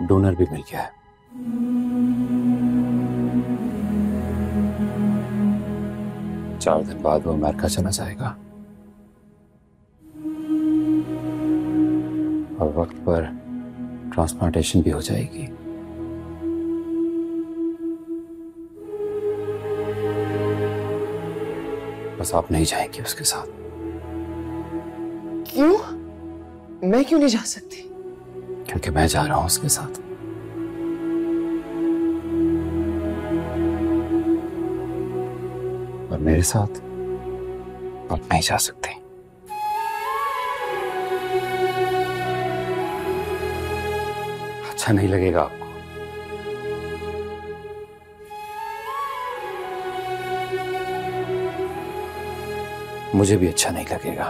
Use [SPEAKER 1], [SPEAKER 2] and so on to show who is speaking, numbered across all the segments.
[SPEAKER 1] Donor भी मिल गया है। चार दिन बाद वो अमेरिका चला जाएगा और वक्त पर ट्रांसप्लांटेशन भी हो जाएगी। बस आप नहीं जाएंगे उसके साथ।
[SPEAKER 2] क्यों? मैं क्यों नहीं जा सकती?
[SPEAKER 1] क्योंकि मैं जा रहा हूं उसके साथ। और मेरे साथ आप नहीं जा सकते। अच्छा नहीं लगेगा आपको। मुझे भी अच्छा नहीं लगेगा।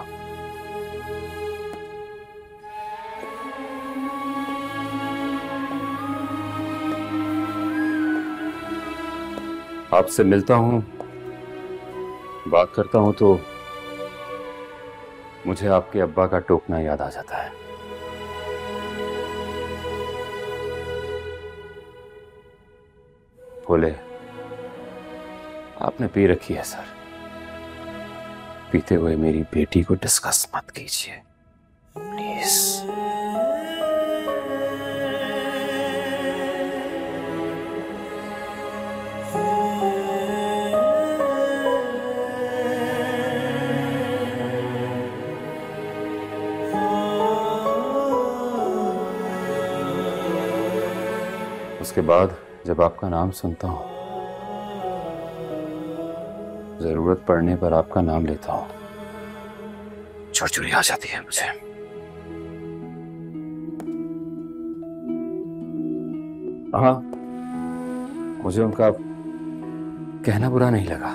[SPEAKER 1] आपसे मिलता हूं, बात करता हूं तो मुझे आपके अब्बा का टोकना याद आ जाता है। बोले, आपने पी रखी है सर, पीते हुए मेरी बेटी को डिस्कस मत कीजिए प्लीज। उसके बाद जब आपका नाम सुनता हूं, जरूरत पड़ने पर आपका नाम लेता हूं, चुड़चुड़ी आ जाती है मुझे। हाँ, मुझे उनका कहना बुरा नहीं लगा।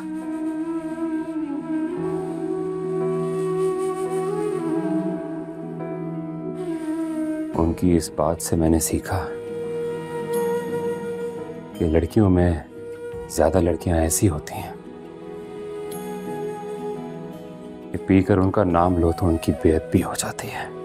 [SPEAKER 1] उनकी इस बात से मैंने सीखा कि लड़कियों में ज्यादा लड़कियां ऐसी होती हैं कि पीकर उनका नाम लो तो उनकी बेइज्जती हो जाती है।